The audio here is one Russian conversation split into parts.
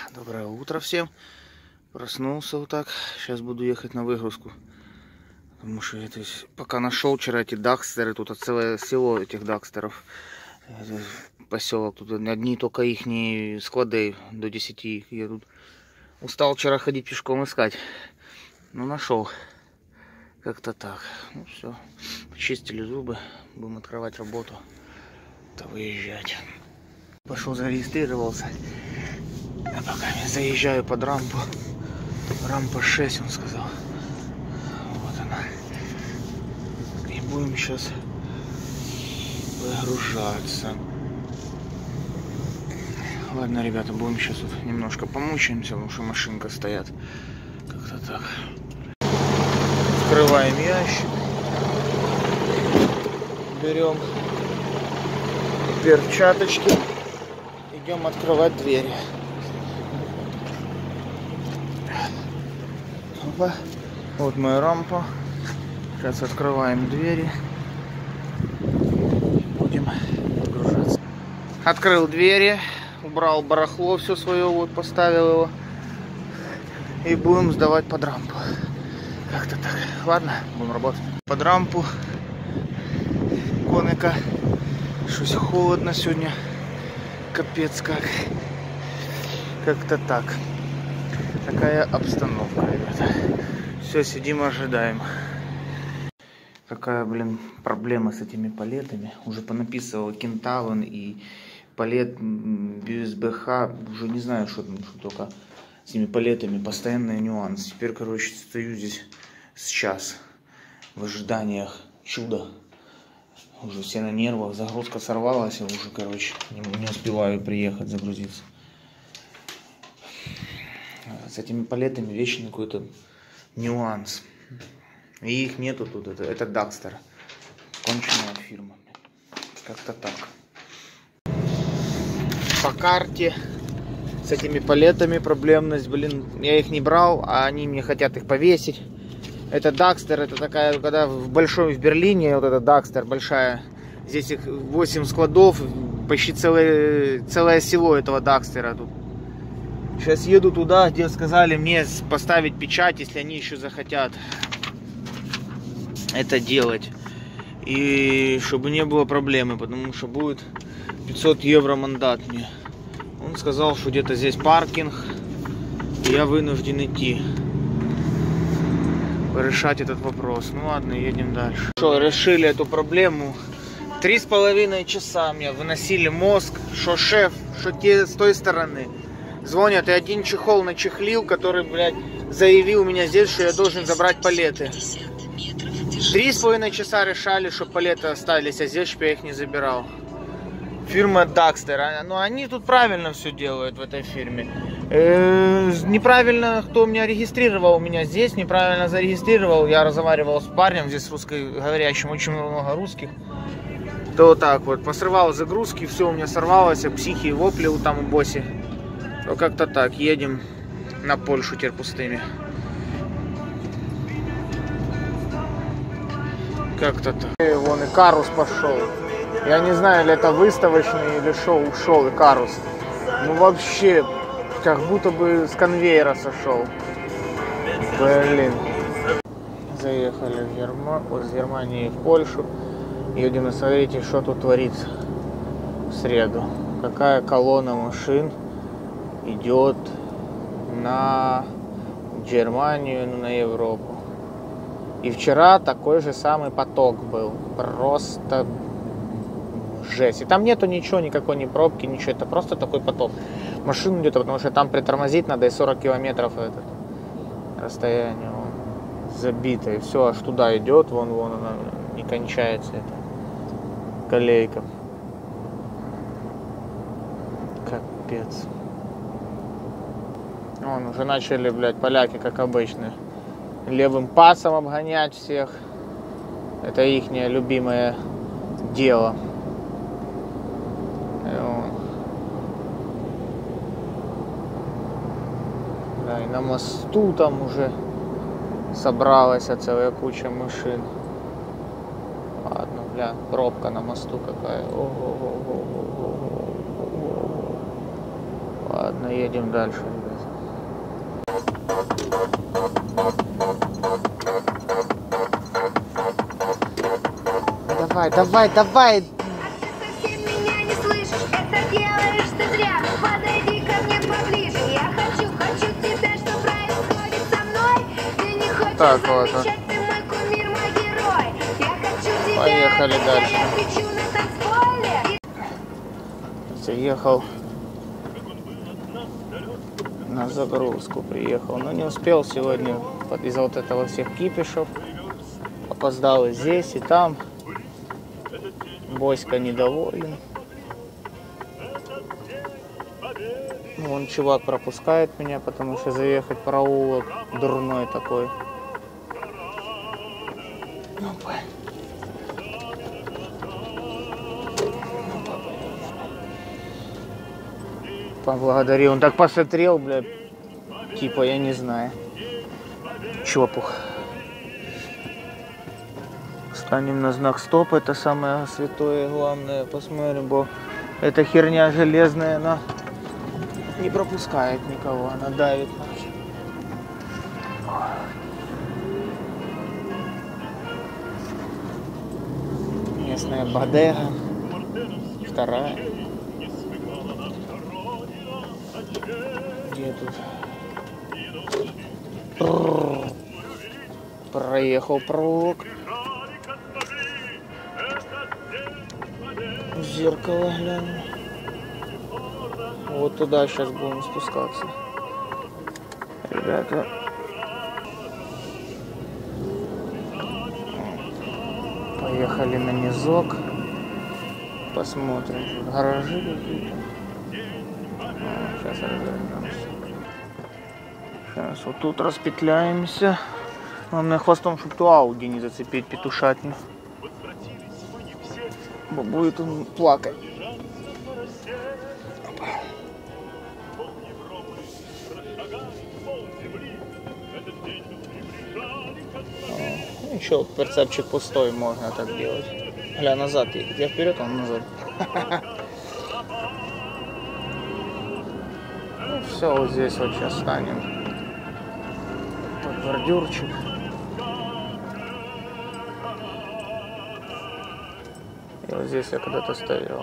Доброе утро всем. Проснулся вот так. Сейчас буду ехать на выгрузку. Потому что это, пока нашел вчера эти дакстеры, тут целое село этих дакстеров. Это поселок, тут одни только их склады, до 10 их едут. Устал вчера ходить пешком искать. Ну нашел. Как-то так. Ну все. Почистили зубы. Будем открывать работу. То выезжать. Пошел, зарегистрировался. А пока я заезжаю под рампу. Рампа 6, он сказал. Вот она. И будем сейчас выгружаться. Ладно, ребята, будем сейчас вот немножко помучаемся, потому что машинка стоят. Как-то так. Открываем ящик. Берем перчаточки. Идем открывать двери. Опа. Вот моя рампа. Сейчас открываем двери. Будем выгружаться. Открыл двери. Убрал барахло все свое. Вот поставил его. И будем сдавать под рампу. Как-то так. Ладно, будем работать. Под рампу. Коника. Что-то холодно сегодня. Капец как. Как-то так. Такая обстановка, ребята. Все, сидим, ожидаем. Какая, блин, проблема с этими палетами. Уже понаписывал Кентавн и палет BSBH. Уже не знаю, что только с этими палетами. Постоянный нюанс. Теперь, короче, стою здесь сейчас в ожиданиях чуда. Уже все на нервах. Загрузка сорвалась. Я уже, короче, не успеваю приехать загрузиться. С этими палетами вечно какой-то нюанс. И их нету тут. Это Дакстер. Конченая фирма. Как-то так. По карте с этими палетами проблемность. Блин, я их не брал, а они мне хотят их повесить. Это Дакстер. Это такая, когда в Берлине, вот эта Дакстер большая. Здесь их 8 складов. Почти целое село этого Дакстера тут. Сейчас еду туда, где сказали мне поставить печать, если они еще захотят это делать. И чтобы не было проблемы, потому что будет 500 евро мандат мне. Он сказал, что где-то здесь паркинг, и я вынужден идти решать этот вопрос. Ну ладно, едем дальше. Что, решили эту проблему. 3,5 часа мне выносили мозг, что шеф, что те с той стороны. Звонят, и один чехол начехлил, который, блядь, заявил меня здесь, что я должен забрать палеты. 3,5 часа решали, чтобы палеты остались, а здесь, чтобы я их не забирал. Фирма Дакстер. Ну, они тут правильно все делают в этой фирме. Неправильно, кто меня регистрировал меня здесь, неправильно зарегистрировал. Я разговаривал с парнем здесь русскоговорящим, очень много русских. То вот так вот, посрывал загрузки, все у меня сорвалось, психи вопли там у босси. То как-то так, едем на Польшу теперь пустыми. Как-то так. И вон и Карус пошел. Я не знаю, или это выставочный, или шоу ушел и Карус. Ну вообще, как будто бы с конвейера сошел. Блин. Заехали из Германии в Польшу. Едем и смотрите, что тут творится в среду. Какая колонна машин идет на Германию, на Европу. И вчера такой же самый поток был. Просто жесть. И там нету ничего, никакой ни пробки, ничего. Это просто такой поток. Машин идет, потому что там притормозить надо и 40 километров это расстояние. Забито. И все аж туда идет. Вон она не кончается. Это колейка. Капец. Вон уже начали, блядь, поляки, как обычно, левым пасом обгонять всех. Это ихнее любимое дело. Да, и на мосту там уже собралась целая куча машин. Ладно, бля, пробка на мосту какая. Ладно. наедем дальше, ребят. Давай, давай, давай! Совсем меня не слышишь, это делаешь ты зря. Подойди ко мне поближе, я хочу тебя, что происходит со мной. Ты не хочешь Так вот. замечать, ты мой кумир, мой герой. Я хочу тебя, Поехали это дальше. я кричу на танцполе. Заехал на загрузку, приехал, но не успел сегодня из-за вот этого всех кипишев. Опоздал и здесь, и там. Боська недоволен. Вон чувак пропускает меня, потому что заехать в проулок дурной такой. Поблагодарил. Он так посмотрел, блядь. Типа, я не знаю. Чопух. Станем на знак стоп. Это самое святое, главное. Посмотрим, бо эта херня железная, она не пропускает никого. Она давит. Местная бодега. Вторая. Где тут? Проехал проулок. В зеркало гляну. Вот туда сейчас будем спускаться. Ребята. Поехали на низок. Посмотрим. Тут гаражи какие-то. Сейчас развернемся. Сейчас вот тут распетляемся. Главное хвостом, чтобы ту Ауди не зацепить петушатню. Бо будет он плакать. Ничего, прицепчик пустой, можно так делать. Гля, назад едет. Я вперед, он назад. Ну все, вот здесь вот сейчас станем. Под бордюрчик. И вот здесь я когда-то стоял.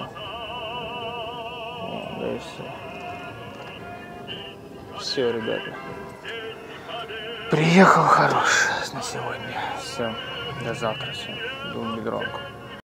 О, да и все. Все, ребята. Приехал хорош на сегодня. Все. До завтра. Все. Думаю, бедронку.